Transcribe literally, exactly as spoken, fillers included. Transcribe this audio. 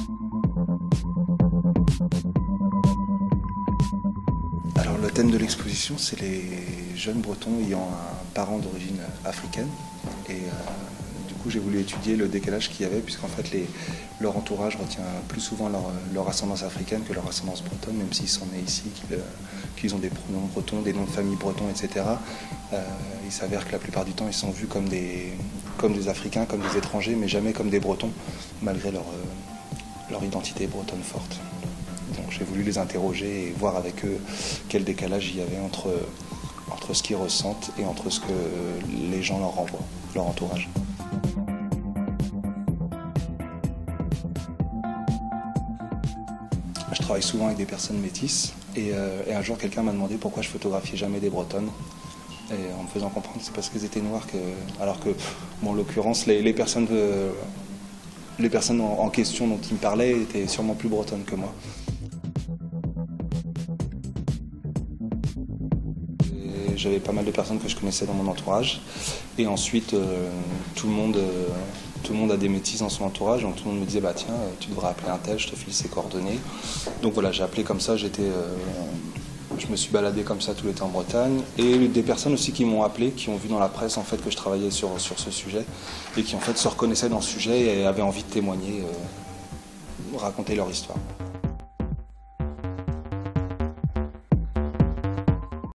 Alors le thème de l'exposition, c'est les jeunes Bretons ayant un parent d'origine africaine. Et euh, du coup, j'ai voulu étudier le décalage qu'il y avait, puisqu'en fait, les, leur entourage retient plus souvent leur, leur ascendance africaine que leur ascendance bretonne, même s'ils sont nés ici, qu'ils, qu'ils ont des pronoms bretons, des noms de famille bretons, et cetera. Euh, il s'avère que la plupart du temps, ils sont vus comme des, comme des Africains, comme des étrangers, mais jamais comme des Bretons, malgré leur, euh, leur identité bretonne forte. Donc j'ai voulu les interroger et voir avec eux quel décalage il y avait entre, entre ce qu'ils ressentent et entre ce que les gens leur renvoient, leur entourage. Je travaille souvent avec des personnes métisses et, euh, et un jour quelqu'un m'a demandé pourquoi je photographiais jamais des Bretonnes. Et en me faisant comprendre que c'est parce qu'elles étaient noires, que, alors que, bon, en l'occurrence, les, les personnes, de, les personnes en, en question dont il me parlait étaient sûrement plus bretonnes que moi. J'avais pas mal de personnes que je connaissais dans mon entourage. Et ensuite, euh, tout, le monde, euh, tout le monde a des métis dans son entourage. Donc tout le monde me disait, bah tiens, tu devrais appeler un tel, je te file ses coordonnées. Donc voilà, j'ai appelé comme ça, j'étais, euh, je me suis baladé comme ça tout l'été en Bretagne. Et des personnes aussi qui m'ont appelé, qui ont vu dans la presse en fait que je travaillais sur, sur ce sujet. Et qui en fait se reconnaissaient dans ce sujet et avaient envie de témoigner, euh, raconter leur histoire.